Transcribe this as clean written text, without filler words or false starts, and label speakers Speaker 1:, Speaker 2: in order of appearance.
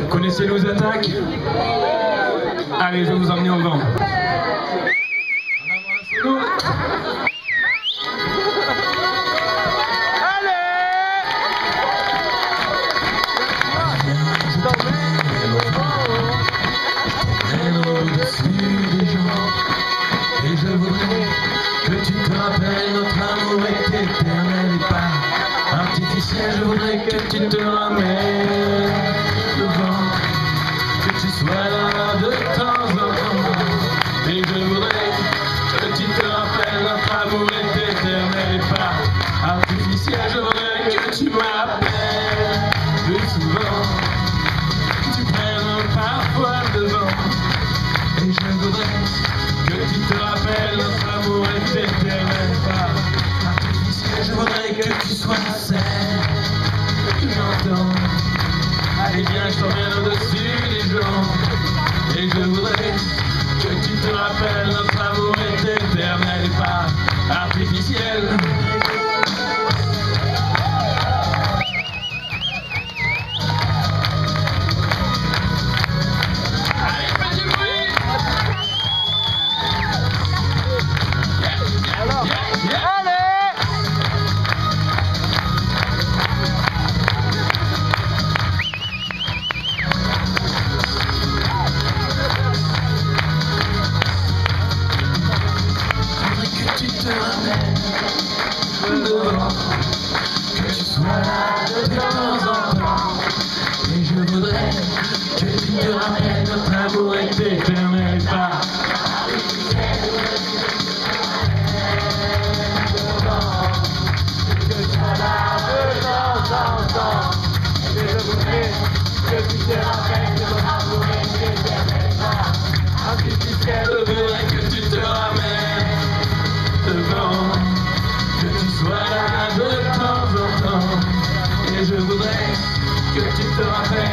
Speaker 1: Connaissez nos attaques? Allez, je vais vous emmener au vent.
Speaker 2: Et je voudrais que tu te rappelles, notre amour est éternel et pas artificiel. Je voudrais que tu te ramènes devant, que tu sois là de temps en temps. Et je voudrais que tu te rappelles, notre amour est éternel et pas artificiel. Je voudrais que tu m'appelles plus souvent, que tu prennes parfois devant. Et je voudrais que tu te rappelles, notre amour est éternel, pas artificiel. Je voudrais que tu sois celle que j'entends. Allez bien, je t'emmène au-dessus des gens. Et je voudrais que tu te rappelles, notre amour est éternel et pas artificiel. Que tu sois là de temps en temps. Et je voudrais que tu te rappelles, notre amour est éternel et pas artificiel. Que tu sois là de temps en temps. Et je voudrais que tu te rappelles, notre amour est éternel et pas artificiel. Je voudrais que tu te ramènes devant, que tu sois là de temps en temps. Et je voudrais que tu te rappelles.